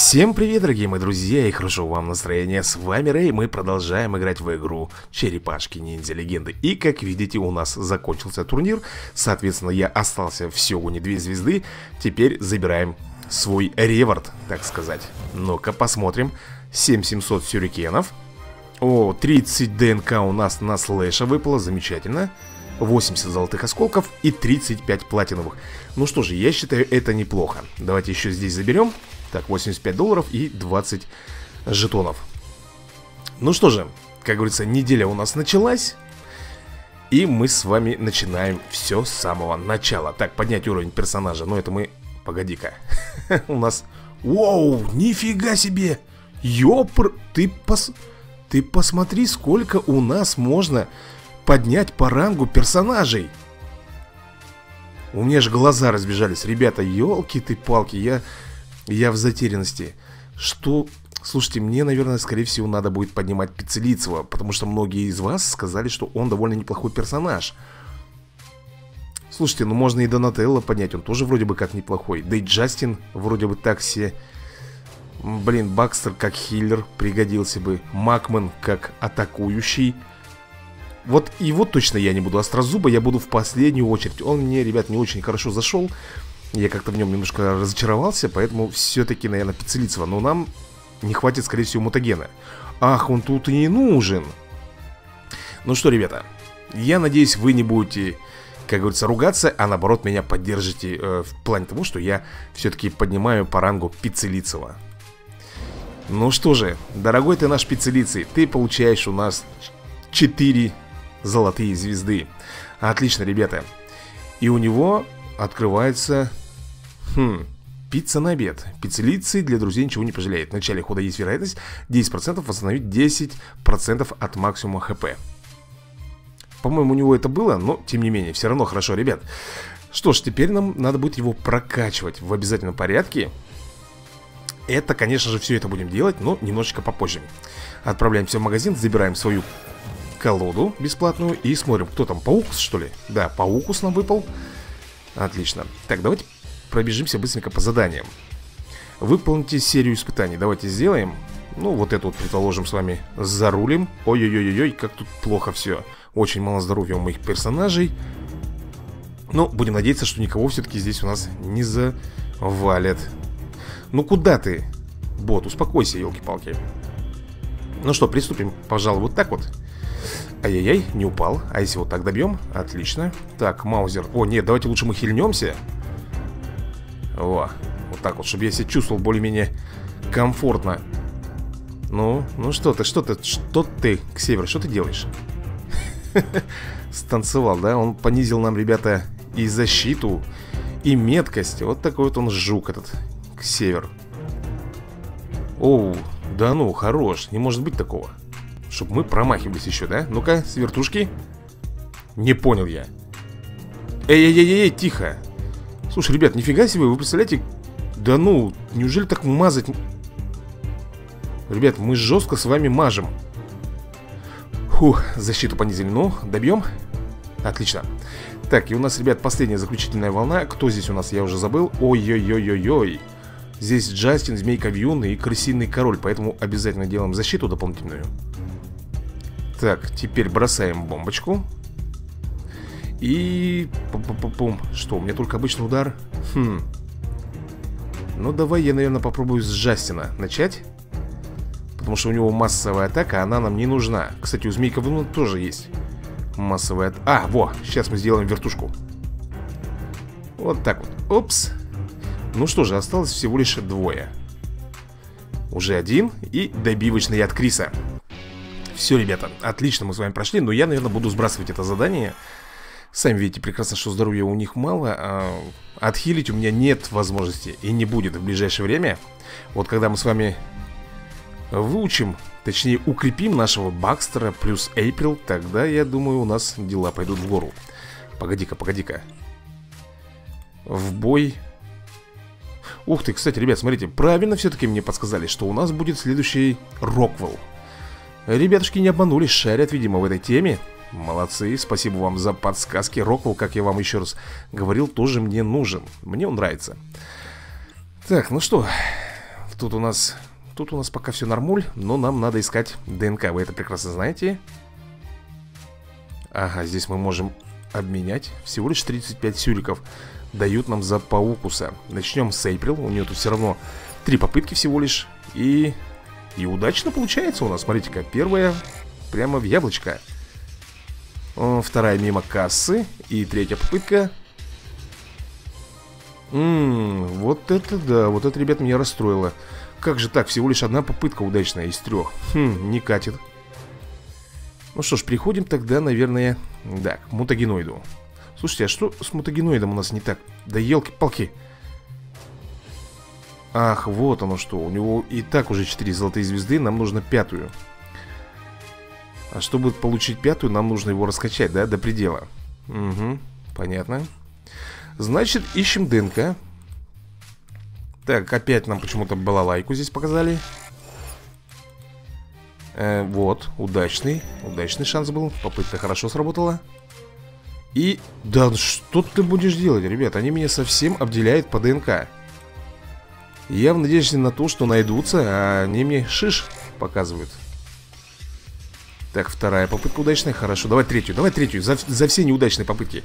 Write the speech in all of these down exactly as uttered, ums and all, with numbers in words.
Всем привет, дорогие мои друзья, и хорошо вам настроение. С вами Рэй, мы продолжаем играть в игру Черепашки Ниндзя Легенды. И как видите, у нас закончился турнир. Соответственно, я остался всего не две звезды. Теперь забираем свой реворд, так сказать. Ну-ка, посмотрим. семь тысяч семьсот сюрикенов. О, тридцать ДНК у нас на слэша выпало, замечательно. восемьдесят золотых осколков и тридцать пять платиновых. Ну что же, я считаю, это неплохо. Давайте еще здесь заберем. Так, восемьдесят пять долларов и двадцать жетонов. Ну что же, как говорится, неделя у нас началась. И мы с вами начинаем все с самого начала. Так, поднять уровень персонажа. Ну это мы... Погоди-ка. У нас... Воу, нифига себе! Ёпр... Ты пос... Ты посмотри, сколько у нас можно поднять по рангу персонажей. У меня же глаза разбежались. Ребята, ёлки ты палки, я... Я в затерянности. Что... Слушайте, мне, наверное, скорее всего, надо будет поднимать Пиццелицева, потому что многие из вас сказали, что он довольно неплохой персонаж. Слушайте, ну можно и Донателло поднять, он тоже вроде бы как неплохой. Да и Джастин вроде бы так себе. Блин, Бакстер как хиллер пригодился бы. Макмен как атакующий. Вот его точно я не буду. Острозуба я буду в последнюю очередь. Он мне, ребят, не очень хорошо зашел. Я как-то в нем немножко разочаровался, поэтому все-таки, наверное, Пиццелицева. Но нам не хватит, скорее всего, мутагена. Ах, он тут и не нужен. Ну что, ребята, я надеюсь, вы не будете, как говорится, ругаться, а наоборот меня поддержите э, в плане того, что я все-таки поднимаю по рангу Пиццелицева. Ну что же, дорогой ты наш Пиццелицей, ты получаешь у нас четыре золотые звезды. Отлично, ребята. И у него... открывается... Хм... Пицца на обед. Пиццелицей для друзей ничего не пожалеет. В начале хода есть вероятность десять процентов восстановить десять процентов от максимума хп. По-моему, у него это было, но тем не менее, все равно хорошо, ребят. Что ж, теперь нам надо будет его прокачивать в обязательном порядке. Это, конечно же, все это будем делать, но немножечко попозже. Отправляемся в магазин, забираем свою колоду бесплатную и смотрим, кто там, Паукус, что ли? Да, Паукус нам выпал. Отлично. Так, давайте пробежимся быстренько по заданиям. Выполните серию испытаний. Давайте сделаем. Ну, вот это вот, предположим, с вами зарулим. Ой-ой-ой-ой, как тут плохо все. Очень мало здоровья у моих персонажей. Но будем надеяться, что никого все-таки здесь у нас не завалят. Ну, куда ты, бот? Успокойся, елки-палки. Ну что, приступим, пожалуй, вот так вот. Ай-яй-яй, не упал. А если вот так добьем? Отлично. Так, Маузер. О, нет, давайте лучше мы хильнемся. Во, вот так вот, чтобы я себя чувствовал более-менее комфортно. Ну, ну что ты, что ты, что ты, Ксевер, что ты делаешь? Станцевал, да? Он понизил нам, ребята, и защиту, и меткость. Вот такой вот он жук этот, Ксевер. Оу, да ну, хорош, не может быть такого. Чтобы мы промахивались еще, да? Ну-ка, с вертушки. Не понял я. Эй-эй-эй-эй, тихо. Слушай, ребят, нифига себе, вы представляете? Да ну, неужели так мазать? Ребят, мы жестко с вами мажем. Фух, защиту понизили. Ну, добьем? Отлично. Так, и у нас, ребят, последняя заключительная волна. Кто здесь у нас, я уже забыл. Ой-ой-ой-ой-ой. Здесь Джастин, Змейка Вьюн и Крысиный Король. Поэтому обязательно делаем защиту дополнительную. Так, теперь бросаем бомбочку. И... Пум-пум-пум. Что, у меня только обычный удар? Хм. Ну, давай я, наверное, попробую с Джастина начать. Потому что у него массовая атака, она нам не нужна. Кстати, у Змейка Вьюна тоже есть массовая атака. А, во, сейчас мы сделаем вертушку. Вот так вот. Опс. Ну что же, осталось всего лишь двое. Уже один. И добивочный от Криса. Все, ребята, отлично мы с вами прошли. Но я, наверное, буду сбрасывать это задание. Сами видите прекрасно, что здоровья у них мало. а Отхилить у меня нет возможности. И не будет в ближайшее время. Вот когда мы с вами выучим, точнее укрепим нашего Бакстера плюс Эйприл, тогда, я думаю, у нас дела пойдут в гору. Погоди-ка, погоди-ка. В бой. Ух ты, кстати, ребят, смотрите, правильно все-таки мне подсказали, что у нас будет следующий Роквелл. Ребятушки не обманули, шарят, видимо, в этой теме. Молодцы, спасибо вам за подсказки. Роквелл, как я вам еще раз говорил, тоже мне нужен. Мне он нравится. Так, ну что, тут у нас... Тут у нас пока все нормуль, но нам надо искать ДНК. Вы это прекрасно знаете. Ага, здесь мы можем обменять. Всего лишь тридцать пять сюриков дают нам за паукуса. Начнем с Эйприл. У нее тут все равно три попытки всего лишь. И... И удачно получается у нас. Смотрите-ка, первая прямо в яблочко. Вторая мимо кассы. И третья попытка. Ммм, вот это да. Вот это, ребят, меня расстроило. Как же так? Всего лишь одна попытка удачная из трех. Хм, не катит. Ну что ж, переходим тогда, наверное, да, к мутагеноиду. Слушайте, а что с мутагеноидом у нас не так? Да елки-палки. Ах, вот оно что. У него и так уже четыре золотые звезды. Нам нужно пятую. А чтобы получить пятую, нам нужно его раскачать, да, до предела. Угу, понятно. Значит, ищем ДНК. Так, опять нам почему-то балалайку здесь показали. э, Вот, удачный. Удачный шанс был. Попытка хорошо сработала. И, да, что ты будешь делать, ребят? Они меня совсем обделяют по ДНК. Я в надежде на то, что найдутся, а они мне шиш показывают. Так, вторая попытка удачная. Хорошо, давай третью, давай третью. За, за все неудачные попытки.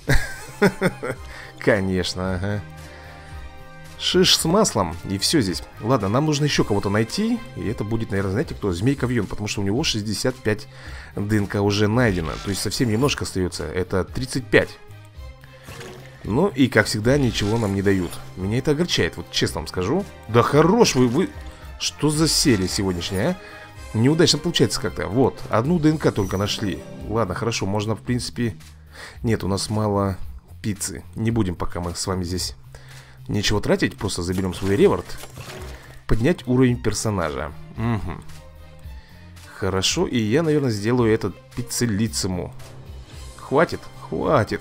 Конечно, ага. Шиш с маслом, и все здесь. Ладно, нам нужно еще кого-то найти. И это будет, наверное, знаете кто? Змейка Вьон. Потому что у него шестьдесят пять ДНК уже найдено. То есть совсем немножко остается. Это тридцать пять. Ну и, как всегда, ничего нам не дают. Меня это огорчает, вот честно вам скажу. Да хорош вы, вы... Что за серия сегодняшняя, а? Неудачно получается как-то. Вот, одну ДНК только нашли. Ладно, хорошо, можно, в принципе... Нет, у нас мало пиццы. Не будем пока мы с вами здесь... Нечего тратить, просто заберем свой реворд. Поднять уровень персонажа. Угу. Хорошо, и я, наверное, сделаю этот пиццелицему. Хватит? Хватит.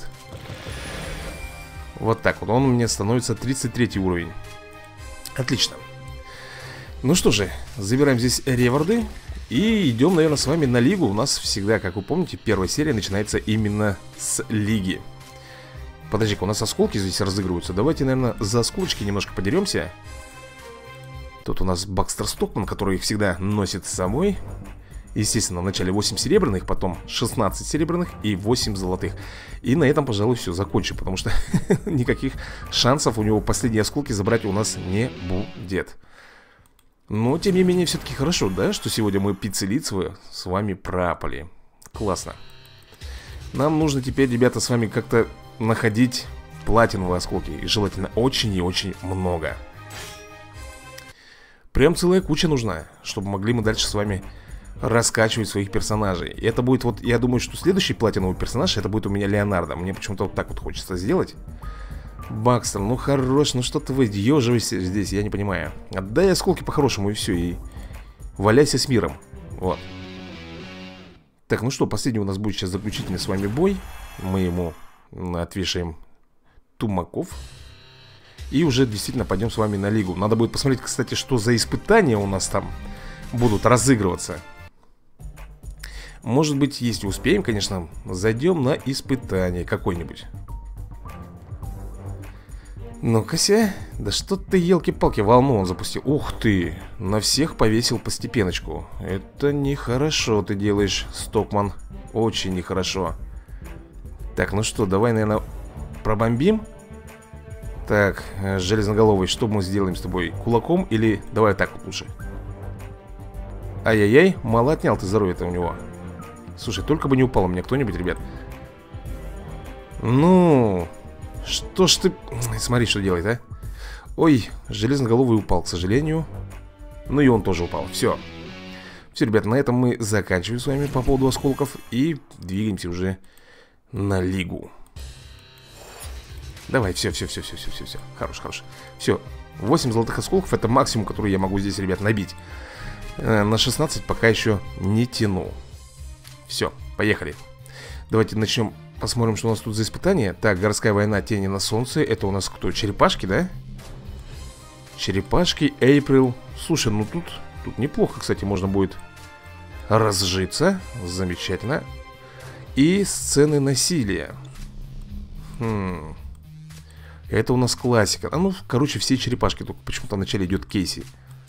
Вот так вот, он у меня становится тридцать третий уровень. Отлично. Ну что же, забираем здесь реворды. И идем, наверное, с вами на лигу. У нас всегда, как вы помните, первая серия начинается именно с лиги. Подожди-ка, у нас осколки здесь разыгрываются. Давайте, наверное, за осколочки немножко подеремся. Тут у нас Бакстер Стокман, который их всегда носит с собой. Естественно, вначале восемь серебряных, потом шестнадцать серебряных и восемь золотых. И на этом, пожалуй, все, закончим. Потому что никаких шансов у него последние осколки забрать у нас не будет. Но, тем не менее, все-таки хорошо, да, что сегодня мы пиццелицевые с вами пропали. Классно. Нам нужно теперь, ребята, с вами как-то... находить платиновые осколки. И желательно очень и очень много. Прям целая куча нужна, чтобы могли мы дальше с вами раскачивать своих персонажей. И это будет вот, я думаю, что следующий платиновый персонаж, это будет у меня Леонардо. Мне почему-то вот так вот хочется сделать. Бакстер, ну хорош, ну что ты выдерживаешься здесь, я не понимаю. Отдай осколки по-хорошему и все, и валяйся с миром. Вот. Так, ну что, последний у нас будет сейчас заключительный с вами бой. Мы ему отвешаем тумаков. И уже действительно пойдем с вами на лигу. Надо будет посмотреть, кстати, что за испытания у нас там будут разыгрываться. Может быть, если успеем, конечно, зайдем на испытание какое-нибудь. Ну-ка-ся. Да что ты, елки-палки, волну он запустил. Ух ты, на всех повесил постепеночку. Это нехорошо ты делаешь, Стокман. Очень нехорошо. Так, ну что, давай, наверное, пробомбим. Так, железноголовый, что мы сделаем с тобой? Кулаком или... Давай так вот лучше. Ай-яй-яй, мало отнял ты здоровья-то у него. Слушай, только бы не упал у меня кто-нибудь, ребят. Ну... Что ж ты... Смотри, что делает, а. Ой, железноголовый упал, к сожалению. Ну и он тоже упал, все. Все, ребят, на этом мы заканчиваем с вами по поводу осколков. И двигаемся уже... на лигу. Давай, все, все, все, все, все, все, все. Хорош, хорош. Все, восемь золотых осколков это максимум, который я могу здесь, ребят, набить. э, На шестнадцать пока еще не тяну. Все, поехали. Давайте начнем, посмотрим, что у нас тут за испытание. Так, городская война, тени на солнце. Это у нас кто? Черепашки, да? Черепашки, Эйприл. Слушай, ну тут, тут неплохо, кстати, можно будет разжиться. Замечательно. И сцены насилия. Хм. Это у нас классика. А ну, короче, все черепашки. Только почему-то вначале идет Кейси.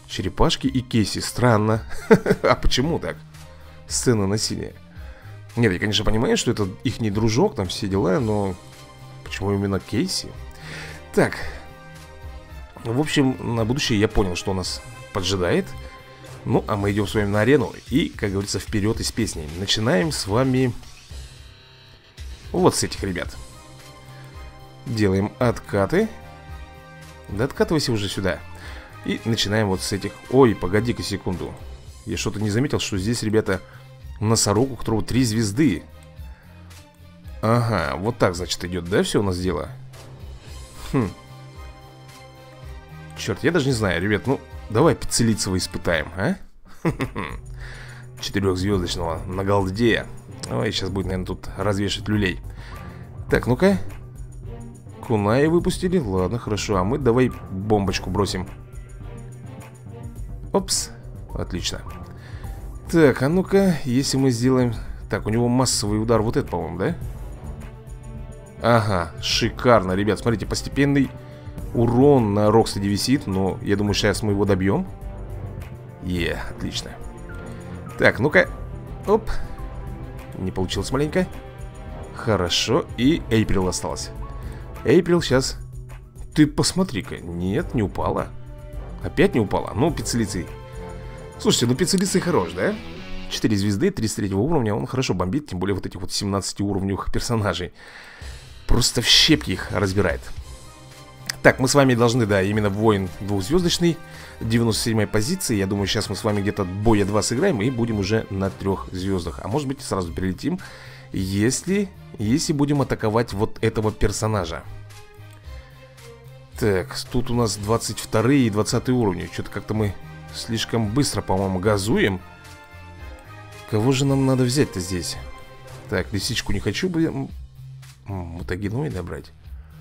Черепашки и Кейси. Странно. А почему так? Сцена насилия. Нет, я, конечно, понимаю, что это их не дружок, там все дела, но почему именно Кейси? Так. В общем, на будущее я понял, что нас поджидает. Ну, а мы идем с вами на арену. И, как говорится, вперед из песни. Начинаем с вами вот с этих ребят. Делаем откаты. Да откатывайся уже сюда. И начинаем вот с этих. Ой, погоди-ка секунду. Я что-то не заметил, что здесь, ребята, носорог, у которого три звезды. Ага, вот так, значит, идет, да, все у нас дело? Хм. Черт, я даже не знаю, ребят, ну, давай Пиццелицева испытаем, а? Четырехзвездочного на голде. Ой, сейчас будет, наверное, тут развешать люлей. Так, ну-ка. Кунаи выпустили, ладно, хорошо. А мы давай бомбочку бросим. Опс, отлично. Так, а ну-ка, если мы сделаем... Так, у него массовый удар, вот это, по-моему, да? Ага, шикарно, ребят, смотрите, постепенный урон на Рокстеди висит. Но я думаю, сейчас мы его добьем. Е, отлично. Так, ну-ка. Оп. Не получилось маленько. Хорошо, и Эйприл осталась. Эйприл сейчас... Ты посмотри-ка, нет, не упала. Опять не упала, ну, Пиццелицей. Слушайте, ну Пиццелицей хорош, да? четыре звезды, тридцать третьего уровня. Он хорошо бомбит, тем более вот этих вот семнадцатиуровневых персонажей. Просто в щепки их разбирает. Так, мы с вами должны, да, именно воин двухзвездочный, девяносто седьмая позиция. Я думаю, сейчас мы с вами где-то боя два сыграем и будем уже на трех звездах. А может быть, сразу перелетим, если, если будем атаковать вот этого персонажа. Так, тут у нас двадцать вторые и двадцатые уровни. Что-то как-то мы слишком быстро, по-моему, газуем. Кого же нам надо взять-то здесь? Так, лисичку не хочу бы... Мутагеноида брать.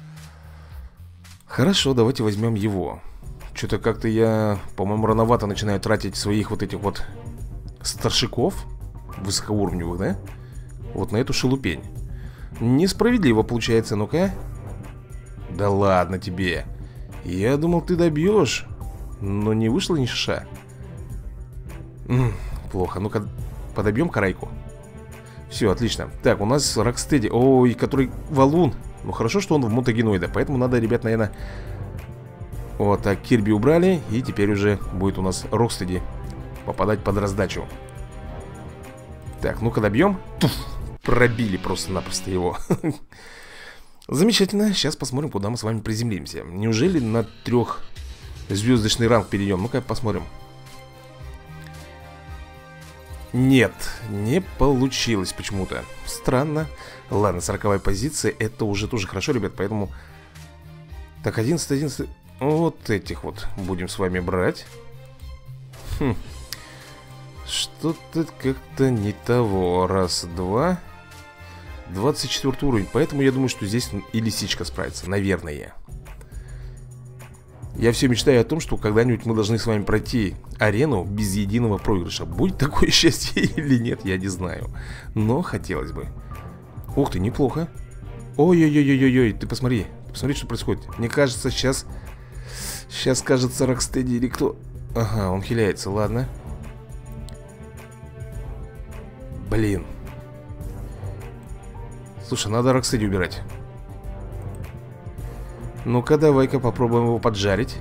Хорошо, давайте возьмем его. Что-то как-то я, по-моему, рановато начинаю тратить своих вот этих вот старшиков высокоуровневых, да? Вот на эту шелупень. Несправедливо получается, ну-ка. Да ладно тебе. Я думал, ты добьешь. Но не вышло ни шиша. М-м, плохо, ну-ка, подобьем карайку. Все, отлично. Так, у нас Рокстеди. Ой, который валун. Ну, хорошо, что он в мутагеноида. Поэтому надо, ребят, наверное... Вот так, Кирби убрали. И теперь уже будет у нас Рокстеди попадать под раздачу. Так, ну-ка добьем. Туф, пробили просто-напросто его. Замечательно. Сейчас посмотрим, куда мы с вами приземлимся. Неужели на трехзвездочный ранг перейдем? Ну-ка, посмотрим. Нет, не получилось почему-то. Странно. Ладно, сороковая позиция. Это уже тоже хорошо, ребят, поэтому... Так, одиннадцать, одиннадцать. Вот этих вот будем с вами брать. Хм. Что-то как-то не того. Раз, два. двадцать четвёртый уровень. Поэтому я думаю, что здесь и лисичка справится. Наверное. Я все мечтаю о том, что когда-нибудь мы должны с вами пройти арену без единого проигрыша. Будет такое счастье или нет, я не знаю. Но хотелось бы. Ух ты, неплохо. Ой-ой-ой-ой-ой, ты посмотри. Посмотри, что происходит. Мне кажется, сейчас... Сейчас, кажется, Рокстеди или кто... Ага, он хиляется, ладно. Блин. Слушай, надо Рокстеди убирать. Ну-ка, давай-ка попробуем его поджарить.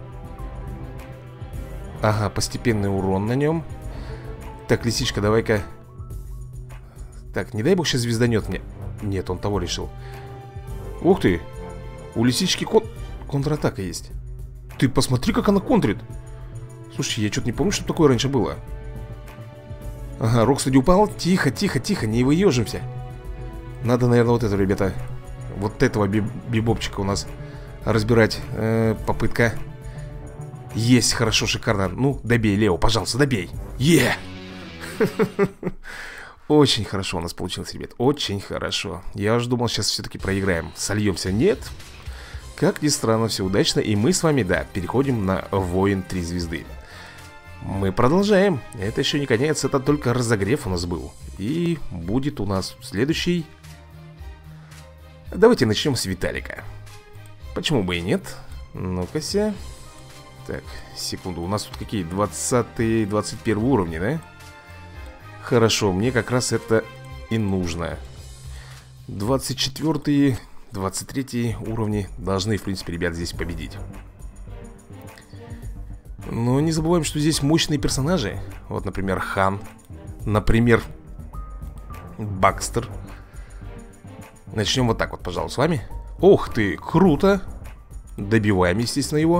Ага, постепенный урон на нем. Так, лисичка, давай-ка. Так, не дай бог сейчас звезданет мне. Нет, он того решил. Ух ты. У лисички кон... контратака есть. Ты посмотри, как она контрит. Слушай, я что-то не помню, что такое раньше было. Ага, Рокстеди упал. Тихо, тихо, тихо, не выежимся. Надо, наверное, вот этого, ребята. Вот этого биб бибопчика у нас разбирать. э, Попытка. Есть, хорошо, шикарно. Ну, добей, Лео, пожалуйста, добей. Е! Очень хорошо у нас получилось, ребят. Очень хорошо. Я уж думал, сейчас все-таки проиграем. Сольемся. Нет. Как ни странно, все удачно. И мы с вами, да, переходим на воин три звезды. Мы продолжаем. Это еще не конец, это только разогрев у нас был. И будет у нас следующий. Давайте начнем с Виталика. Почему бы и нет? Ну-ка-ся. Так, секунду. У нас тут какие? двадцатый, двадцать первый уровни, да? Хорошо, мне как раз это и нужно. двадцать четвёртый, двадцать третий уровни должны, в принципе, ребят, здесь победить. Но не забываем, что здесь мощные персонажи. Вот, например, Хан. Например, Бакстер. Начнем вот так вот, пожалуй, с вами. Ох ты, круто. Добиваем, естественно, его.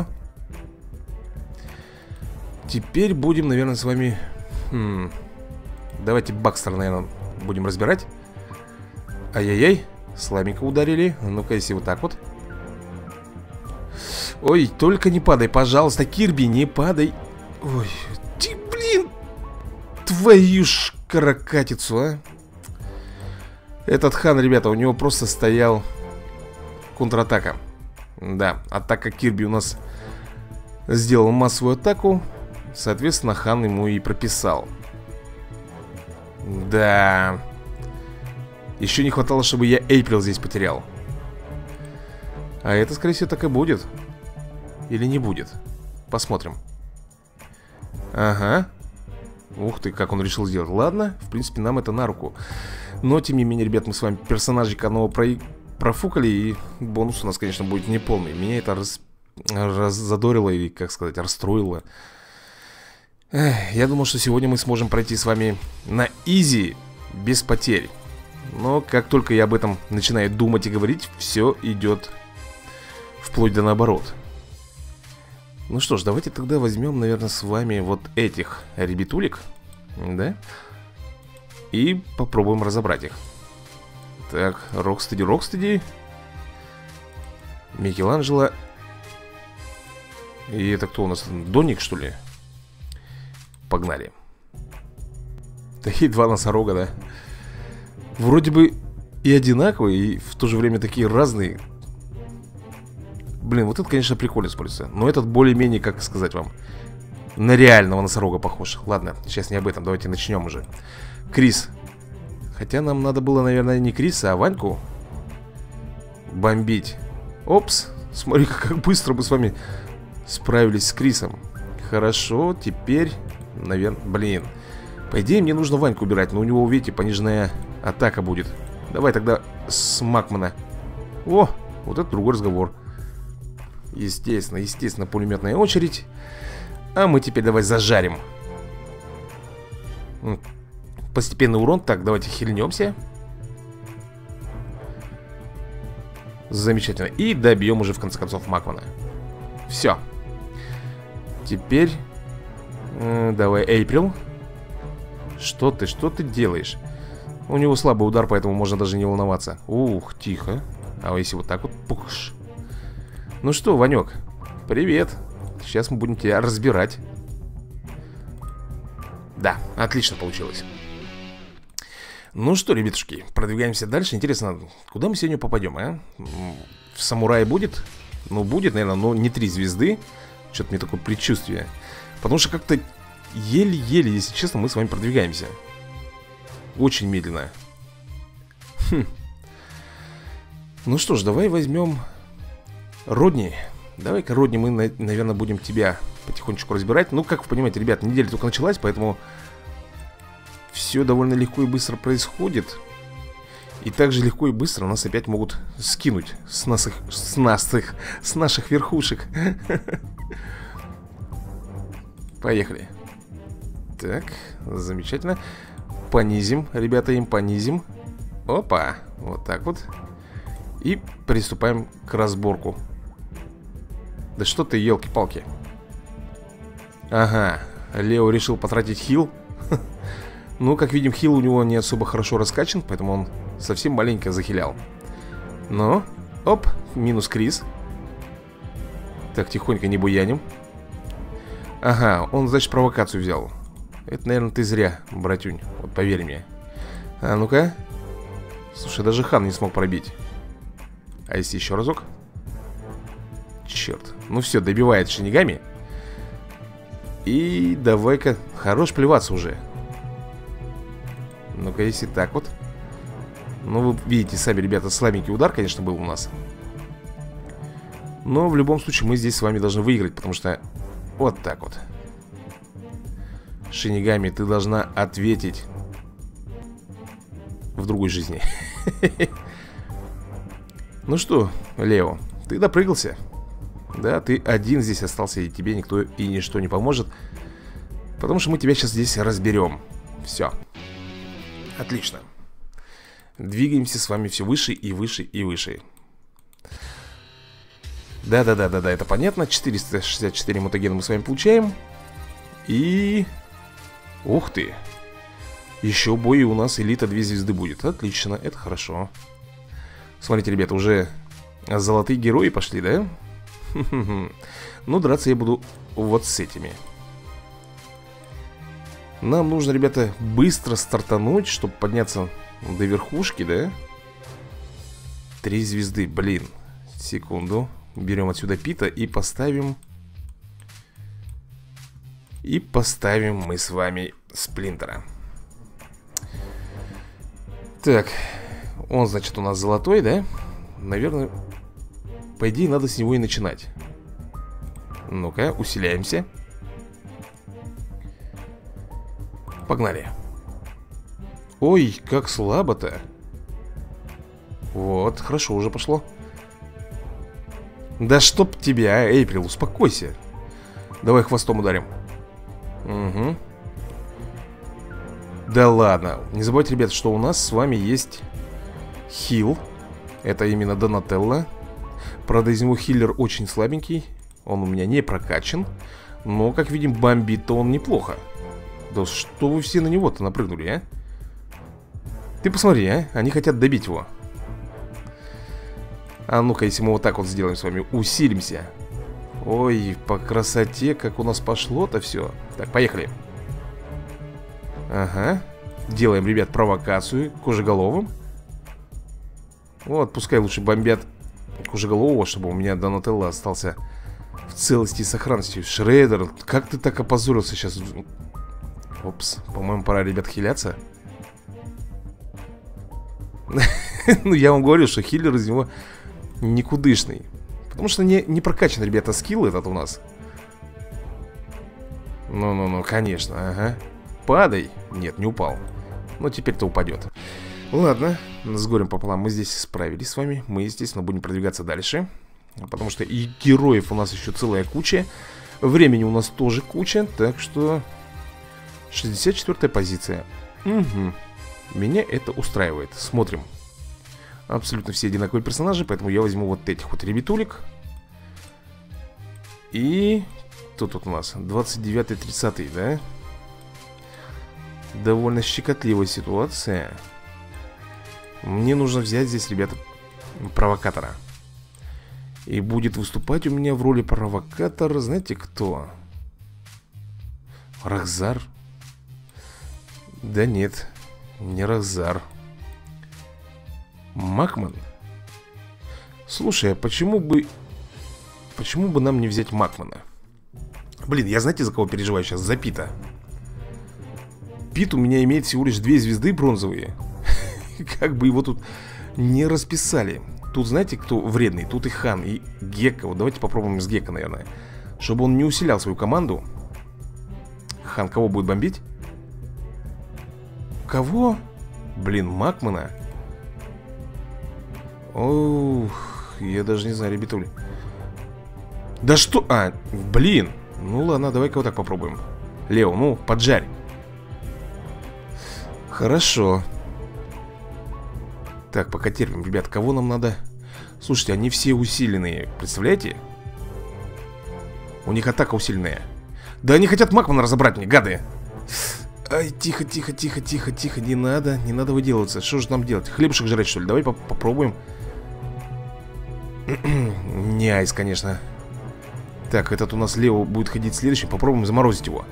Теперь будем, наверное, с вами... Хм... Давайте Бакстера, наверное, будем разбирать. Ай-яй-яй, слабенько ударили. Ну-ка, если вот так вот. Ой, только не падай, пожалуйста, Кирби, не падай. Ой, ты, блин. Твою ж каракатицу, а. Этот Хан, ребята, у него просто стоял контратака. Да, а так как Кирби у нас сделал массовую атаку, соответственно, Хан ему и прописал. Да. Еще не хватало, чтобы я Эйприл здесь потерял. А это, скорее всего, так и будет. Или не будет. Посмотрим. Ага. Ух ты, как он решил сделать. Ладно, в принципе, нам это на руку. Но, тем не менее, ребят, мы с вами персонажика одного про... профукали. И бонус у нас, конечно, будет неполный. Меня это раз... раззадорило или, как сказать, расстроило. Эх, я думал, что сегодня мы сможем пройти с вами на изи, без потерь. Но как только я об этом начинаю думать и говорить, все идет вплоть до наоборот. Ну что ж, давайте тогда возьмем, наверное, с вами вот этих ребятулек, да? И попробуем разобрать их. Так, Рокстеди, Рокстеди, Микеланджело. И это кто у нас? Доник, что ли? Погнали. Такие два носорога, да? Вроде бы и одинаковые, и в то же время такие разные. Блин, вот это, конечно, прикольно смотрится. Но этот более-менее, как сказать вам, на реального носорога похож. Ладно, сейчас не об этом, давайте начнем уже. Крис. Хотя нам надо было, наверное, не Криса, а Ваньку бомбить. Опс, смотри, как быстро мы с вами справились с Крисом. Хорошо, теперь, наверное, блин. По идее, мне нужно Ваньку убирать, но у него, видите, пониженная атака будет. Давай тогда с Макмана. О, вот это другой разговор. Естественно, естественно, пулеметная очередь. А мы теперь давай зажарим. Постепенный урон. Так, давайте хильнемся. Замечательно. И добьем уже в конце концов Макмана. Все. Теперь э, давай, Эйприл. Что ты, что ты делаешь? У него слабый удар, поэтому можно даже не волноваться. Ух, тихо. А если вот так вот, пуш. Ну что, Ванек, привет. Сейчас мы будем тебя разбирать. Да, отлично получилось. Ну что, ребятушки, продвигаемся дальше. Интересно, куда мы сегодня попадем, а? В самурае будет? Ну, будет, наверное, но не три звезды. Что-то мне такое предчувствие. Потому что как-то еле-еле, если честно, мы с вами продвигаемся. Очень медленно. Хм. Ну что ж, давай возьмем Родни. Давай-ка, Родни, мы, наверное, будем тебя потихонечку разбирать. Ну, как вы понимаете, ребят, неделя только началась, поэтому все довольно легко и быстро происходит. И также легко и быстро нас опять могут скинуть с наших, с наших, с наших верхушек. Поехали. Так, замечательно. Понизим, ребята, им понизим. Опа, вот так вот. И приступаем к разборку. Да что ты, елки-палки. Ага, Лео решил потратить хил. Ну, как видим, хил у него не особо хорошо раскачан, поэтому он совсем маленько захилял. Ну, оп, минус Крис. Так, тихонько не буяним. Ага, он, значит, провокацию взял. Это, наверное, ты зря, братюнь. Вот поверь мне. А ну-ка. Слушай, даже Хан не смог пробить. А если еще разок? Черт. Ну все, добивает Шинигами. И давай-ка, хорош плеваться уже. Ну-ка, если так вот. Ну, вы видите сами, ребята, слабенький удар, конечно, был у нас. Но в любом случае мы здесь с вами должны выиграть, потому что Вот так вот. Шинигами, ты должна ответить в другой жизни. Ну что, Лео, ты допрыгался? Да, ты один здесь остался, и тебе никто и ничто не поможет. Потому что мы тебя сейчас здесь разберем. Все. Отлично. Двигаемся с вами все выше и выше и выше. Да-да-да-да-да, это понятно. четыреста шестьдесят четыре мутагена мы с вами получаем. И... Ух ты. Еще бой у нас элита две звезды будет. Отлично, это хорошо. Смотрите, ребята, уже золотые герои пошли, да? Ну, драться я буду вот с этими. Нам нужно, ребята, быстро стартануть, чтобы подняться до верхушки, да? Три звезды, блин. Секунду. Берем отсюда Пита и поставим... И поставим мы с вами Сплинтера. Так. Он, значит, у нас золотой, да? Наверное, по идее, надо с него и начинать. Ну-ка, усиляемся. Погнали. Ой, как слабо-то. Вот, хорошо уже пошло. Да чтоб тебя, а, Эйприл, успокойся. Давай хвостом ударим. Угу. Да ладно. Не забывайте, ребят, что у нас с вами есть хил. Это именно Донателло. Правда, из него хиллер очень слабенький. Он у меня не прокачан. Но, как видим, бомбит-то он неплохо. Да что вы все на него-то напрыгнули, а? Ты посмотри, а? Они хотят добить его. А ну-ка, если мы вот так вот сделаем с вами, усилимся. Ой, по красоте, как у нас пошло-то все. Так, поехали. Ага. Делаем, ребят, провокацию кожеголовым. Вот, пускай лучше бомбят кожеголового, чтобы у меня Донателло остался в целости и сохранности. Шреддер, как ты так опозорился сейчас? Опс, по-моему, пора, ребят, хиляться. Ну, я вам говорю, что хиллер из него никудышный. Потому что не, не прокачан, ребята, скилл этот у нас. Ну-ну-ну, конечно, ага. Падай. Нет, не упал. Но теперь-то упадет. Ладно, с горем пополам мы здесь справились с вами. Мы, естественно, будем продвигаться дальше. Потому что и героев у нас еще целая куча. Времени у нас тоже куча. Так что шестьдесят четвёртая позиция. Угу. Меня это устраивает. Смотрим. Абсолютно все одинаковые персонажи, поэтому я возьму вот этих вот ребятулек. И... Кто тут у нас? двадцать девятый, тридцатый, да? Довольно щекотливая ситуация. Мне нужно взять здесь, ребята, провокатора. И будет выступать у меня в роли провокатора, знаете кто? Рахзар? Да нет, не Рахзар. Макман? Слушай, а почему бы... Почему бы нам не взять Макмана? Блин, я знаете, за кого переживаю сейчас? За Пита. Пит у меня имеет всего лишь две звезды бронзовые. Как бы его тут не расписали. Тут знаете, кто вредный? Тут и Хан, и Гекко. Вот давайте попробуем с Гекко, наверное. Чтобы он не усилял свою команду. Хан кого будет бомбить? Кого? Блин, Макмана. Ох, я даже не знаю, ребятули. Да что? А, блин. Ну ладно, давай-ка вот так попробуем. Лео, ну, поджарь. Хорошо. Так, пока терпим, ребят, кого нам надо? Слушайте, они все усиленные, представляете? У них атака усиленная. Да они хотят Макмана разобрать мне, гады. Ай, тихо, тихо, тихо, тихо, тихо. Не надо, не надо выделываться. Что же нам делать? Хлебушек жрать, что ли? Давай поп попробуем. Не айс, конечно. Так, этот у нас Лео будет ходить следующим. Попробуем заморозить его.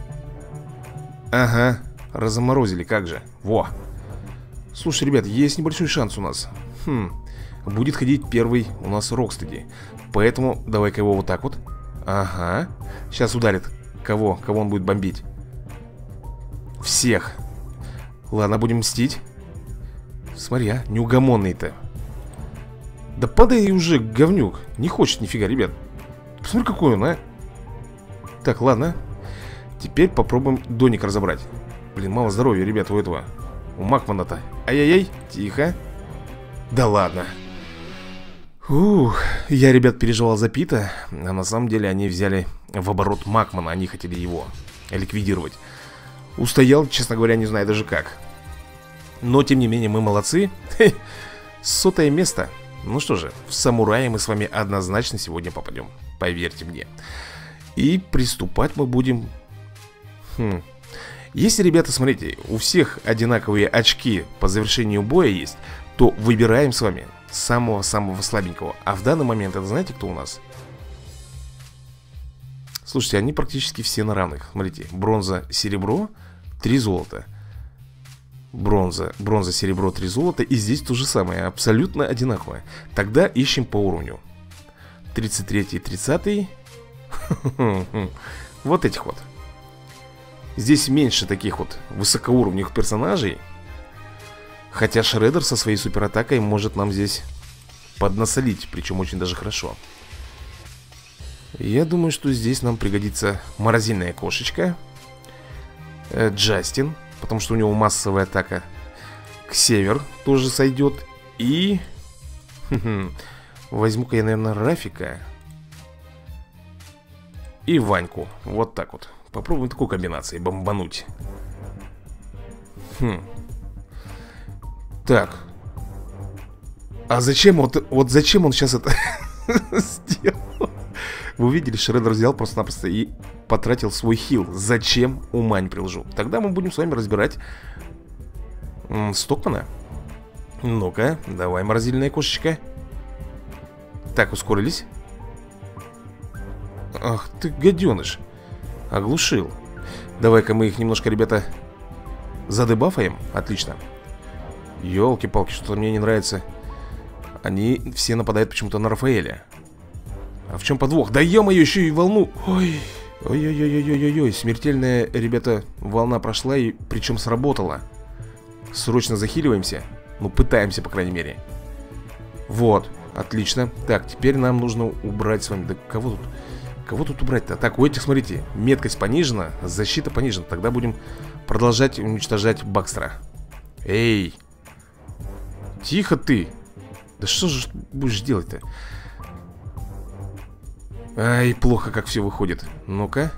Ага, разморозили, как же. Во. Слушай, ребят, есть небольшой шанс у нас. Хм, будет ходить первый у нас Рокстеди. Поэтому давай-ка его вот так вот. Ага. Сейчас ударит. Кого? Кого он будет бомбить? Всех. Ладно, будем мстить. Смотри, а, неугомонный-то. Да падай уже, говнюк. Не хочет нифига, ребят. Посмотри, какой он, а. Так, ладно. Теперь попробуем Доник разобрать. Блин, мало здоровья, ребята, у этого. У Макмана-то. Ай-яй-яй, тихо. Да ладно. Ух, я, ребят, переживал за Пита. А на самом деле они взяли в оборот Макмана. Они хотели его ликвидировать. Устоял, честно говоря, не знаю даже как. Но, тем не менее, мы молодцы. Сотое место. Ну что же, в самурая мы с вами однозначно сегодня попадем. Поверьте мне. И приступать мы будем... Хм. Если, ребята, смотрите, у всех одинаковые очки по завершению боя есть, то выбираем с вами самого-самого слабенького. А в данный момент, это знаете, кто у нас? Слушайте, они практически все на равных. Смотрите, бронза, серебро, три золота. Бронза, бронза, серебро, три золота. И здесь то же самое, абсолютно одинаковое. Тогда ищем по уровню. тридцать третий, тридцатый. Вот этих вот. Здесь меньше таких вот высокоуровневых персонажей. Хотя Шреддер со своей суператакой может нам здесь поднасолить. Причем очень даже хорошо. Я думаю, что здесь нам пригодится морозильная кошечка, э, Джастин, потому что у него массовая атака. Ксевер тоже сойдет. И... возьму-ка я, наверное, Рафика. И Ваньку. Вот так вот. Попробуем такой комбинации бомбануть. Хм. Так. А зачем вот, вот зачем он сейчас это сделал? Вы увидели, Шреддер взял просто-напросто и потратил свой хил. Зачем, ума не приложу. Тогда мы будем с вами разбирать м, Стокмана. Ну-ка, давай, морозильная кошечка. Так, ускорились. Ах ты, гаденыш. Оглушил. Давай-ка мы их немножко, ребята, задебафаем. Отлично. Ёлки-палки, что-то мне не нравится. Они все нападают почему-то на Рафаэля. А в чем подвох? Да ё-моё, еще и волну. Ой, ой-ой-ой-ой-ой-ой. Смертельная, ребята, волна прошла и причем сработала. Срочно захиливаемся. Ну, пытаемся, по крайней мере. Вот, отлично. Так, теперь нам нужно убрать с вами. Да кого тут? Кого тут убрать-то? Так, у этих, смотрите, меткость понижена, защита понижена. Тогда будем продолжать уничтожать Бакстера. Эй! Тихо ты! Да что же будешь делать-то? Ай, плохо как все выходит. Ну-ка.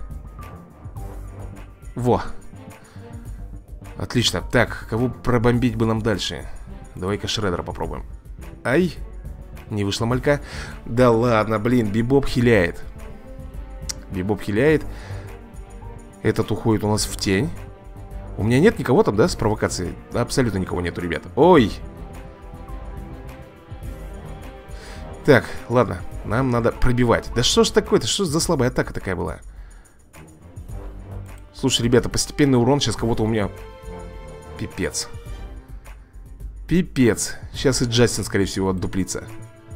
Во. Отлично. Так, кого пробомбить бы нам дальше? Давай-ка Шреддера попробуем. Ай. Не вышла малька. Да ладно, блин, Бибоп хиляет. Бибоп хиляет. Этот уходит у нас в тень. У меня нет никого там, да, с провокацией? Абсолютно никого нету, ребята. Ой. Так, ладно. Нам надо пробивать. Да что ж такое-то? Что за слабая атака такая была? Слушай, ребята, постепенный урон. Сейчас кого-то у меня... Пипец. Пипец. Сейчас и Джастин, скорее всего, отдуплится.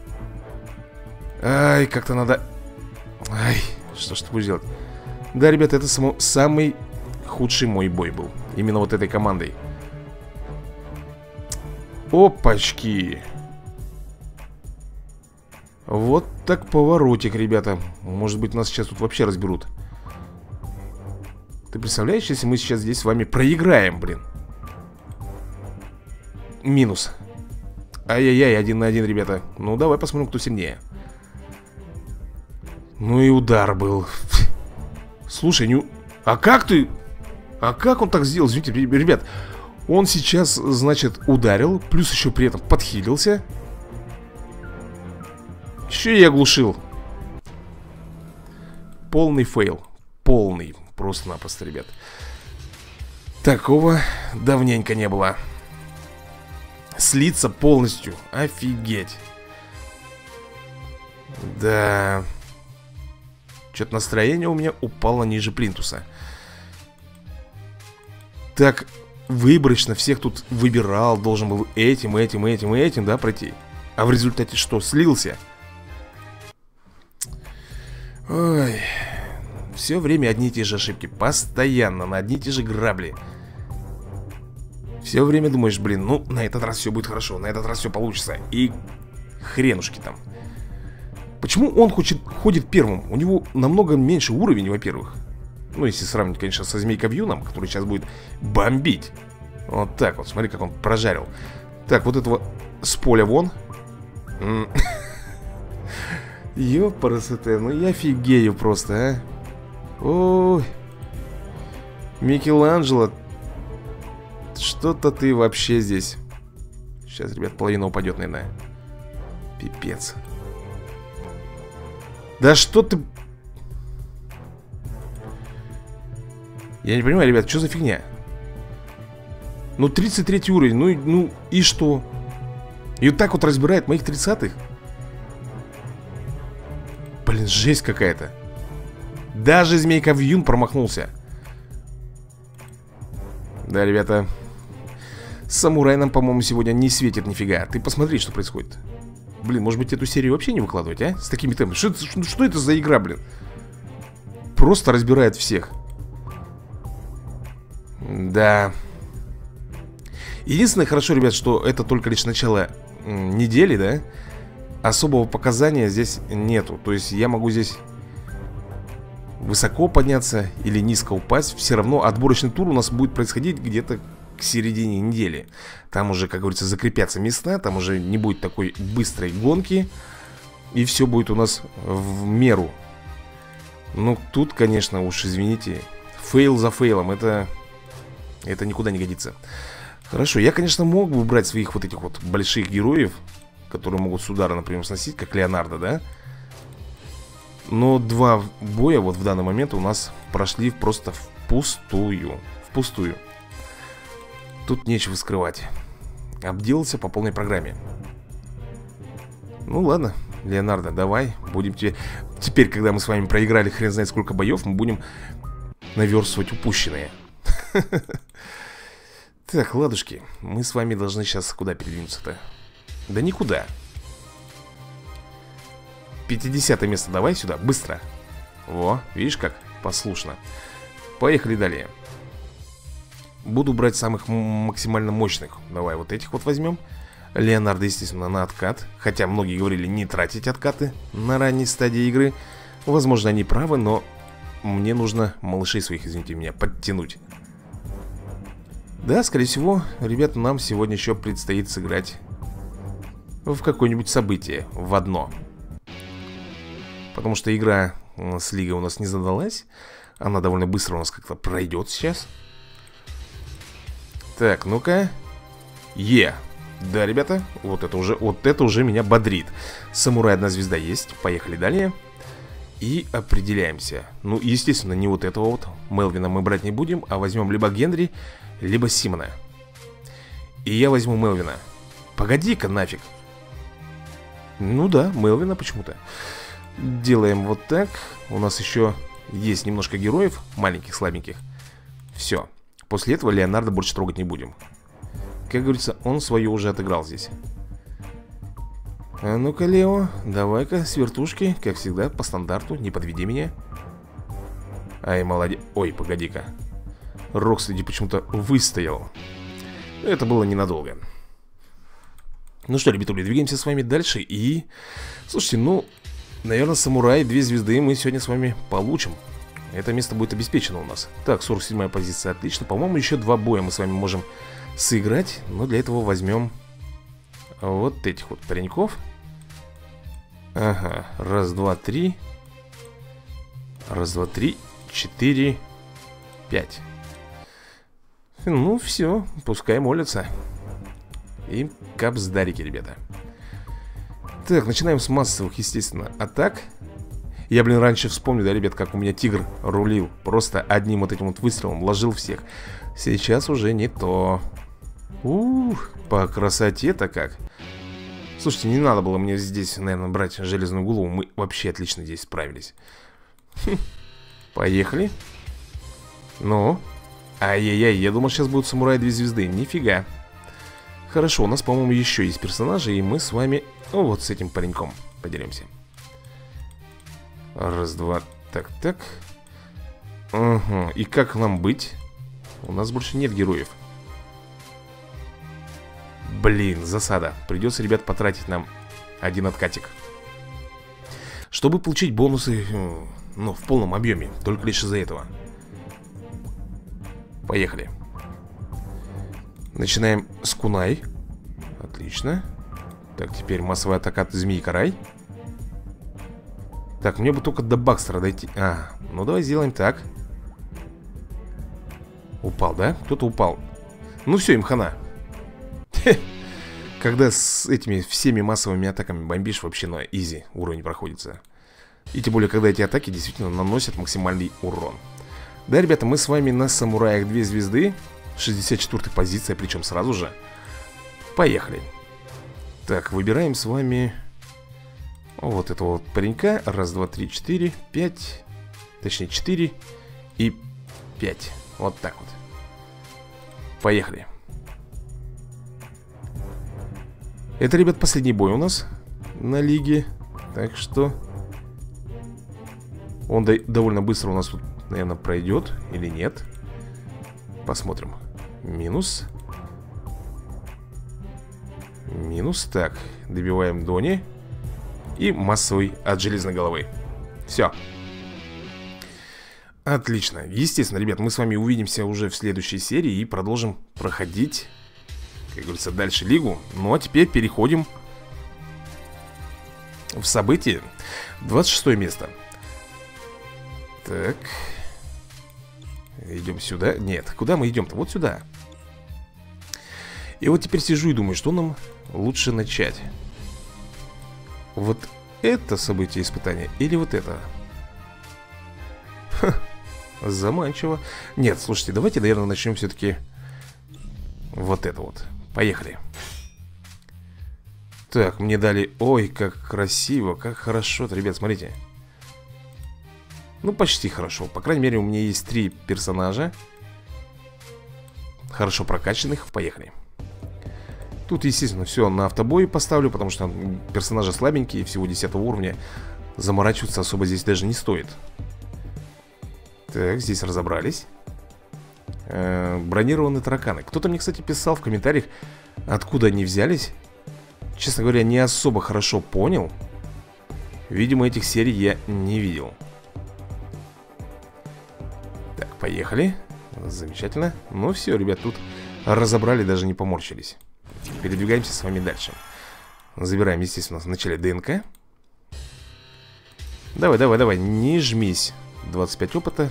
Ай, как-то надо... Ай, что ж ты будешь делать? Да, ребята, это само... самый худший мой бой был. Именно вот этой командой. Опачки. Вот так поворотик, ребята. Может быть, нас сейчас тут вообще разберут. Ты представляешь, если мы сейчас здесь с вами проиграем, блин? Минус. Ай-яй-яй, один на один, ребята. Ну, давай посмотрим, кто сильнее. Ну и удар был. Слушай, не... А как ты... А как он так сделал? Извините, ребят. Он сейчас, значит, ударил. Плюс еще при этом подхилился. Еще и оглушил. Полный фейл. Полный. Просто-напросто, ребят. Такого давненько не было. Слиться полностью. Офигеть. Да. Что-то настроение у меня упало ниже плинтуса. Так, выборочно всех тут выбирал. Должен был этим, этим, этим и этим, да, пройти. А в результате что? Слился. Ой. Все время одни и те же ошибки. Постоянно, на одни и те же грабли. Все время думаешь, блин, ну, на этот раз все будет хорошо. На этот раз все получится. И хренушки там. Почему он хочет, ходит первым? У него намного меньше уровень, во-первых. Ну, если сравнить, конечно, со Змейковьюном, который сейчас будет бомбить. Вот так вот, смотри, как он прожарил. Так, вот этого с поля вон. Ёпарасоте, ну я офигею просто, а. Ой. Микеланджело. Что-то ты вообще здесь. Сейчас, ребят, половина упадет, наверное. Пипец. Да что ты... Я не понимаю, ребят, что за фигня? Ну, тридцать третий уровень, ну, ну и что? И вот так вот разбирает моих тридцатых? Блин, жесть какая-то. Даже Змейковьюн промахнулся. Да, ребята, самурай нам, по-моему, сегодня не светит нифига. Ты посмотри, что происходит. Блин, может быть, эту серию вообще не выкладывать, а? С такими темпами. Что, что, что это за игра, блин? Просто разбирает всех. Да. Единственное хорошо, ребят, что это только лишь начало недели, да? Особого показания здесь нету. То есть я могу здесь высоко подняться или низко упасть. Все равно отборочный тур у нас будет происходить где-то к середине недели. Там уже, как говорится, закрепятся места. Там уже не будет такой быстрой гонки. И все будет у нас в меру. Ну, тут, конечно, уж извините, фейл за фейлом. Это, это никуда не годится. Хорошо, я, конечно, мог бы убрать своих вот этих вот больших героев, которые могут с удара, например, сносить, как Леонардо, да? Но два боя вот в данный момент у нас прошли просто впустую. Впустую. Тут нечего скрывать. Обделался по полной программе. Ну ладно, Леонардо, давай. Будем тебе... Теперь, когда мы с вами проиграли хрен знает сколько боев, мы будем наверстывать упущенные. Так, ладушки, мы с вами должны сейчас куда передвинуться-то? Да никуда. пятидесятое место давай сюда, быстро. Во, видишь как? Послушно. Поехали далее. Буду брать самых максимально мощных. Давай вот этих вот возьмем. Леонардо, естественно, на откат. Хотя многие говорили не тратить откаты на ранней стадии игры. Возможно, они правы, но мне нужно малышей своих, извините меня, подтянуть. Да, скорее всего, ребят, нам сегодня еще предстоит сыграть в какое-нибудь событие, в одно. Потому что игра с Лигой у нас не задалась. Она довольно быстро у нас как-то пройдет сейчас. Так, ну-ка. Е. Да, ребята, вот это уже, вот это уже меня бодрит. Самурай одна звезда есть. Поехали далее. И определяемся. Ну, естественно, не вот этого вот Мелвина мы брать не будем, а возьмем либо Генри, либо Симона. И я возьму Мелвина. Погоди-ка нафиг. Ну да, Мелвина почему-то. Делаем вот так. У нас еще есть немножко героев, маленьких, слабеньких. Все. После этого Леонардо больше трогать не будем. Как говорится, он свое уже отыграл здесь. А ну-ка, Лео, давай-ка с вертушки, как всегда, по стандарту, не подведи меня. Ай, молодец. Ой, погоди-ка. Рокстеди почему-то выстоял. Это было ненадолго. Ну что, ребятули, двигаемся с вами дальше. И, слушайте, ну, наверное, самурай, две звезды мы сегодня с вами получим. Это место будет обеспечено у нас. Так, сорок седьмая позиция, отлично. По-моему, еще два боя мы с вами можем сыграть. Но для этого возьмем вот этих вот пареньков. Ага, раз, два, три. Раз, два, три, четыре, пять. Ну, все, пускай молятся. И капсдарики, ребята. Так, начинаем с массовых, естественно, атак. Я, блин, раньше вспомню, да, ребят, как у меня тигр рулил. Просто одним вот этим вот выстрелом ложил всех. Сейчас уже не то. Ух, по красоте-то как. Слушайте, не надо было мне здесь, наверное, брать железную голову. Мы вообще отлично здесь справились. Хм. Поехали. Ну. Ай-яй-яй, я думал, сейчас будут самураи две звезды. Нифига. Хорошо, у нас, по-моему, еще есть персонажи. И мы с вами, ну, вот с этим пареньком поделимся. Раз, два, так, так. Угу. И как нам быть? У нас больше нет героев. Блин, засада. Придется, ребят, потратить нам один откатик. чтобы получить бонусы, ну, в полном объеме. Только лишь из-за этого. Поехали. Начинаем с кунай. Отлично. Так, теперь массовая атака от змеи-карай. Так, мне бы только до Бакстера дойти. А, ну давай сделаем так. Упал, да? Кто-то упал. Ну все, им хана. Когда с этими всеми массовыми атаками бомбишь, вообще на изи уровень проходится. И тем более, когда эти атаки действительно наносят максимальный урон. Да, ребята, мы с вами на самураях две звезды. шестьдесят четвёртая позиция, причем сразу же. Поехали. Так, выбираем с вами вот этого вот паренька. Раз, два, три, четыре, пять. Точнее, четыре и пять. Вот так вот. Поехали. Это, ребят, последний бой у нас на лиге. Так что он до довольно быстро у нас тут, наверное, пройдет. Или нет. Посмотрим. Минус. Минус. Так, добиваем Дони. И массовый от железной головы. Все. Отлично. Естественно, ребят, мы с вами увидимся уже в следующей серии и продолжим проходить, как говорится, дальше лигу. Ну а теперь переходим в событие. двадцать шестое место. Так. Идем сюда. Нет, куда мы идем-то? Вот сюда. И вот теперь сижу и думаю, что нам лучше начать. Вот это событие испытания или вот это? Ха, заманчиво. Нет, слушайте, давайте, наверное, начнем все-таки вот это вот. Поехали. Так, мне дали... Ой, как красиво, как хорошо-то, ребят, смотрите. Ну, почти хорошо. По крайней мере, у меня есть три персонажа. Хорошо прокачанных. Поехали. Тут, естественно, все на автобой поставлю, потому что персонажи слабенькие, всего десятого уровня. Заморачиваться особо здесь даже не стоит. Так, здесь разобрались. э, Бронированные тараканы. Кто-то мне, кстати, писал в комментариях, откуда они взялись. Честно говоря, не особо хорошо понял. Видимо, этих серий я не видел. Так, поехали. Замечательно. Ну все, ребят, тут разобрали, даже не поморщились. Передвигаемся с вами дальше. Забираем, естественно, вначале ДНК. Давай, давай, давай, не жмись. двадцать пять опыта.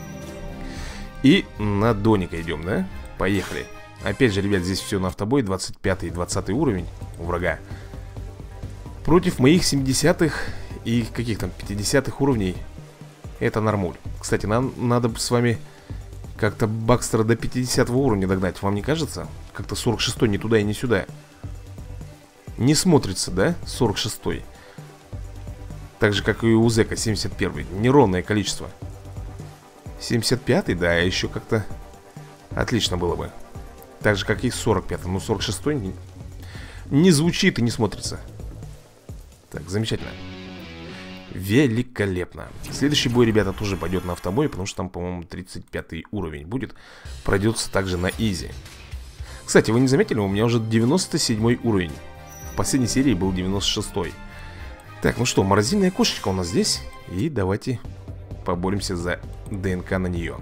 И на Доника идем, да? Поехали. Опять же, ребят, здесь все на автобой. Двадцать пятый и двадцатый уровень у врага. Против моих семидесятых и каких там пятидесятых уровней. Это нормуль. Кстати, нам надо с вами как-то Бакстера до пятидесятого уровня догнать. Вам не кажется? Как-то сорок шестой ни туда и ни сюда. Не смотрится, да? сорок шестой. Так же, как и у Зека, семьдесят первый. Неровное количество. семьдесят пятый, да, еще как-то отлично было бы. Так же, как и сорок пятый. Но сорок шестой не, не звучит и не смотрится. Так, замечательно. Великолепно. Следующий бой, ребята, тоже пойдет на автобой, потому что там, по-моему, тридцать пятый уровень будет. Пройдется также на изи. Кстати, вы не заметили, у меня уже девяносто седьмой уровень. В последней серии был девяносто шестой. Так, ну что, морозильная кошечка у нас здесь. И давайте поборемся за ДНК на нее.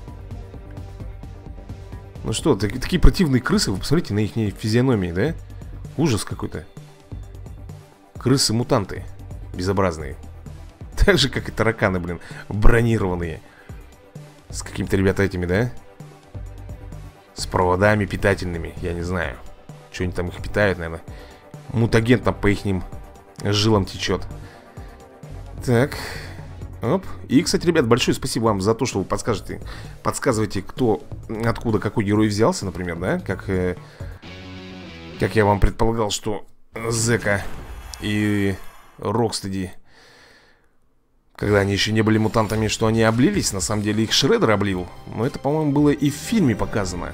Ну что, так, такие противные крысы. Вы посмотрите на их физиономии, да? Ужас какой-то. Крысы-мутанты безобразные. Так же, как и тараканы, блин, бронированные. С какими-то, ребята, этими, да? С проводами питательными, я не знаю. Что они там их питают, наверное. Мутаген там по ихним жилам течет. Так. Оп. И, кстати, ребят, большое спасибо вам за то, что вы подскажете, подсказываете, кто, откуда какой герой взялся, например, да? Как, э, как я вам предполагал, что Зека и Рокстеди, когда они еще не были мутантами, что они облились. На самом деле их Шреддер облил. Но это, по-моему, было и в фильме показано,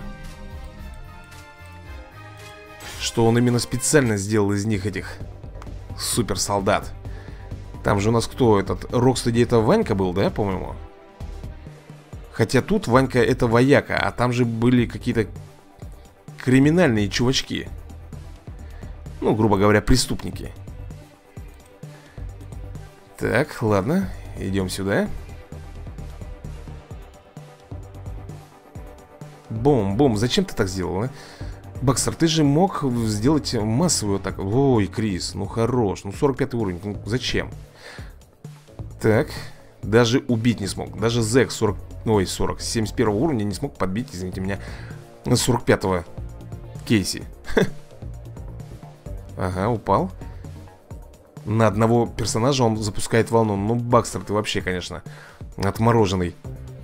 что он именно специально сделал из них этих суперсолдат. Там же у нас кто этот? Рокстеди это Ванька был, да, по-моему? Хотя тут Ванька это вояка, а там же были какие-то криминальные чувачки. Ну, грубо говоря, преступники. Так, ладно, идем сюда. Бум-бум, зачем ты так сделал, а? Бакстер, ты же мог сделать массовую атаку. Ой, Крис, ну хорош. Ну сорок пятый уровень, ну зачем? Так, даже убить не смог. Даже Зэк сорок, ой, сорок, семьдесят первого уровня не смог подбить, извините меня, сорок пятого Кейси. Ага, упал. На одного персонажа он запускает волну. Ну, Бакстер, ты вообще, конечно, отмороженный.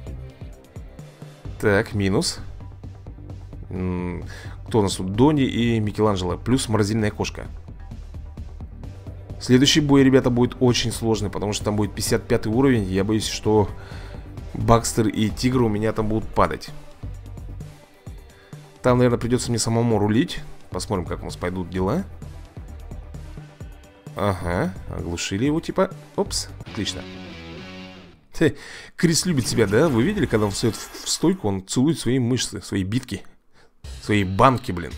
Так, минус. Кто у нас тут? Дони и Микеланджело. Плюс морозильная кошка. Следующий бой, ребята, будет очень сложный, потому что там будет пятьдесят пятый уровень. Я боюсь, что Бакстер и Тигр у меня там будут падать. Там, наверное, придется мне самому рулить. Посмотрим, как у нас пойдут дела. Ага, оглушили его типа. Опс, отлично. Хе, Крис любит себя, да? Вы видели, когда он встает в стойку, он целует свои мышцы, свои битки, свои банки, блин.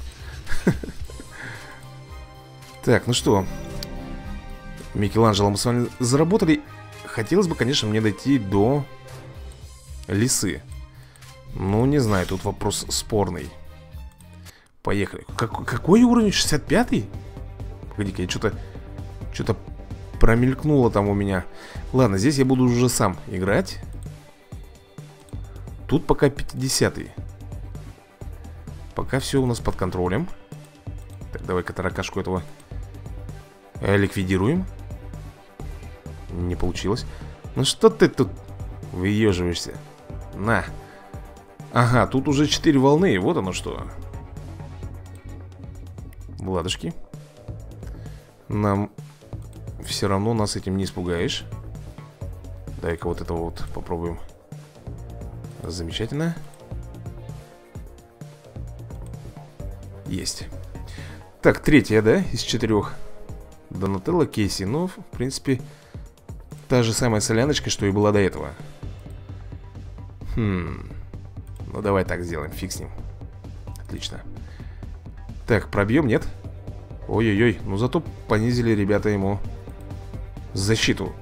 Так, ну что, Микеланджело мы с вами заработали. Хотелось бы, конечно, мне дойти до лисы. Ну, не знаю, тут вопрос спорный. Поехали. Как, какой уровень? шестьдесят пятый? Погоди-ка, я что-то Что-то промелькнуло там у меня. Ладно, здесь я буду уже сам играть. Тут пока пятидесятый. Пока все у нас под контролем. Так, давай-ка таракашку этого э, ликвидируем. Не получилось. Ну что ты тут выеживаешься? На. Ага, тут уже четыре волны. Вот оно что. Ладушки. Нам все равно нас этим не испугаешь. Дай-ка вот этого вот попробуем. Замечательно. Есть. Так, третья, да, из четырех. Донателло, Кейси. Ну, в принципе, та же самая соляночка, что и была до этого. Хм. Ну, давай так сделаем, фиг с ним. Отлично. Так, пробьем, нет? Ой-ой-ой, ну зато понизили ребята ему защиту.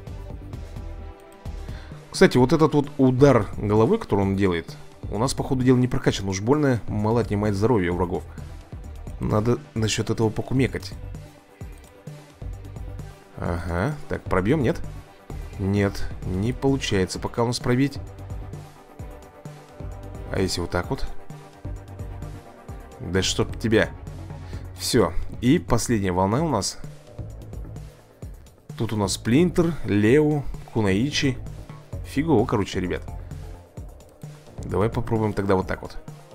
Кстати, вот этот вот удар головы, который он делает, у нас, по ходу дела, не прокачан. Уж больно мало отнимает здоровье у врагов. Надо насчет этого покумекать. Ага, так, пробьем, нет? Нет, не получается пока у нас пробить. А если вот так вот? Да чтоб тебя. Все. И последняя волна у нас. Тут у нас Сплинтер, Лео, Кунаичи. Фигово, короче, ребят. Давай попробуем тогда вот так вот.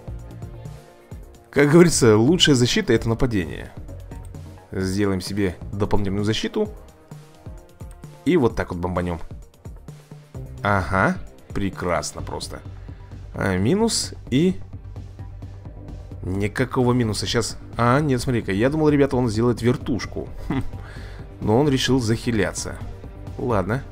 Как говорится, лучшая защита — это нападение. Сделаем себе дополнительную защиту. И вот так вот бомбанем. Ага, прекрасно просто. а, Минус и... Никакого минуса сейчас. А, нет, смотри-ка, я думал, ребята, он сделает вертушку. Хм. Но он решил захиляться. Ладно.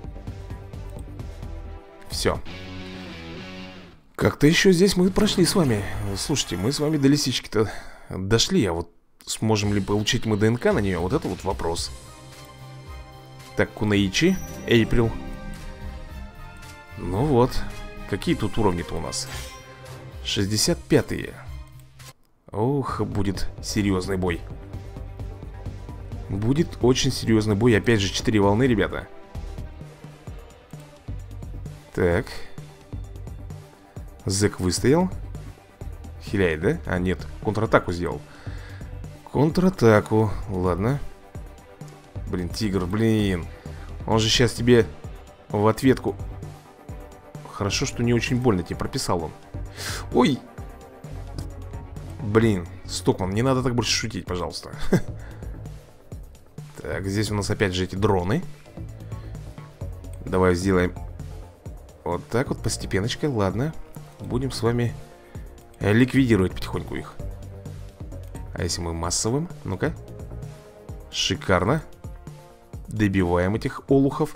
Все. Как-то еще здесь мы прошли с вами. Слушайте, мы с вами до лисички-то дошли. А вот сможем ли получить мы ДНК на нее? Вот это вот вопрос. Так, Кунаичи, Эйприл. Ну вот. Какие тут уровни-то у нас? шестьдесят пятые. Ох, будет серьезный бой. Будет очень серьезный бой. Опять же, четыре волны, ребята. Так. Зэк выстоял. Хиляет, да? А, нет, контратаку сделал. Контратаку, ладно. Блин, Тигр, блин. Он же сейчас тебе в ответку. Хорошо, что не очень больно тебе прописал он. Ой! Блин, Стокман, не надо так больше шутить, пожалуйста. Так, здесь у нас опять же эти дроны. Давай сделаем вот так вот, постепеночкой, ладно. Будем с вами ликвидировать потихоньку их. А если мы массовым? Ну-ка. Шикарно. Добиваем этих олухов.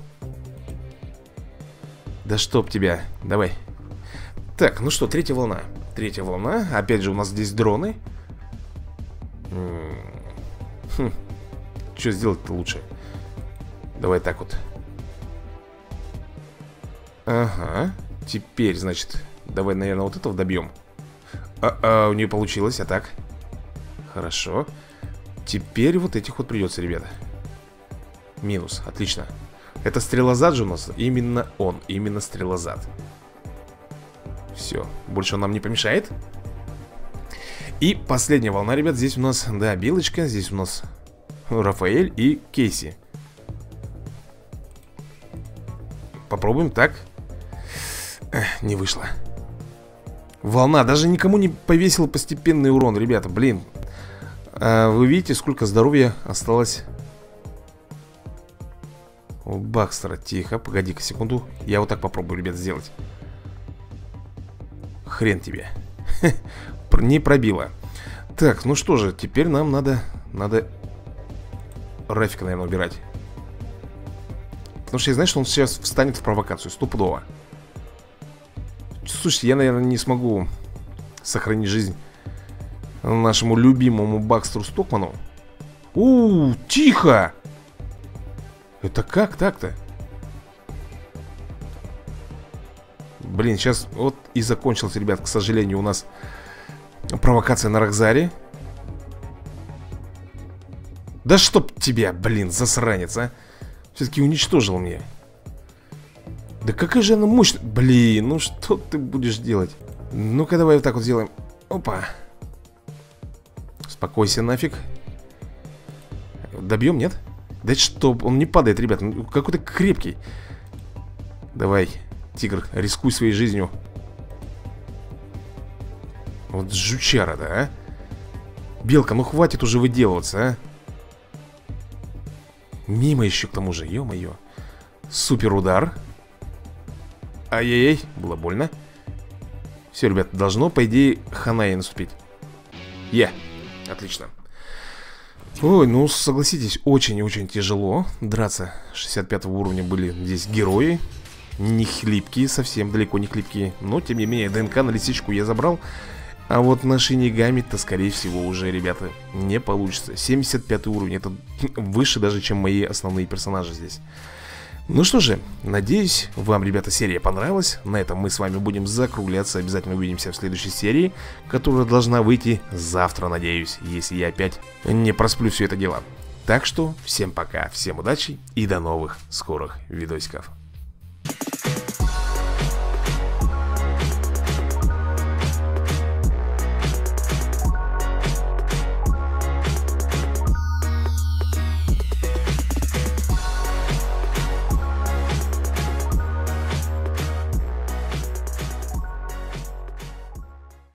Да чтоб тебя, давай. Так, ну что, третья волна. Третья волна, опять же у нас здесь дроны. Хм. Что сделать-то лучше? Давай так вот. Ага. Теперь, значит, давай, наверное, вот этого добьем. А, а, у нее получилось, а так? Хорошо. Теперь вот этих вот придется, ребята. Минус, отлично. Это стрелозад же у нас. Именно он, именно стрелозад. Все, больше он нам не помешает. И последняя волна, ребят. Здесь у нас, да, Белочка. Здесь у нас Рафаэль и Кейси. Попробуем так. Эх, не вышло. Волна, даже никому не повесила постепенный урон, ребята, блин. а, Вы видите, сколько здоровья осталось у Бакстера. Тихо, погоди-ка секунду. Я вот так попробую, ребят, сделать. Хрен тебе. Не пробило. Так, ну что же, теперь нам надо Надо Рафика, наверное, убирать. Потому что я знаю, что он сейчас встанет в провокацию, стопудово. Слушайте, я, наверное, не смогу сохранить жизнь нашему любимому Бакстеру Стокману. У, тихо! Это как так-то? Блин, сейчас вот и закончилась, ребят, к сожалению, у нас провокация на Рокзаре. Да чтоб тебя, блин, засранец, а. Все-таки уничтожил мне. Да какая же она мощная. Блин, ну что ты будешь делать? Ну-ка, давай вот так вот сделаем. Опа. Успокойся нафиг. Добьем, нет? Да что, он не падает, ребят. Какой-то крепкий. Давай, тигр, рискуй своей жизнью. Вот жучара-то, а. Белка, ну хватит уже выделываться, а. Мимо еще к тому же, ё-моё. Супер удар. Ай-яй-яй, было больно. Все, ребят, должно, по идее, хана ей наступить. Е, yeah. Отлично. Ой, ну, согласитесь, очень-очень тяжело драться. шестьдесят пятого уровня были здесь герои. Не хлипкие, совсем далеко не хлипкие. Но, тем не менее, ДНК на лисичку я забрал. А вот на Шинигами-то, скорее всего, уже, ребята, не получится. семьдесят пятый уровень, это выше даже, чем мои основные персонажи здесь. Ну что же, надеюсь, вам, ребята, серия понравилась. На этом мы с вами будем закругляться. Обязательно увидимся в следующей серии, которая должна выйти завтра, надеюсь, если я опять не просплю все это дело. Так что, всем пока, всем удачи и до новых скорых видосиков.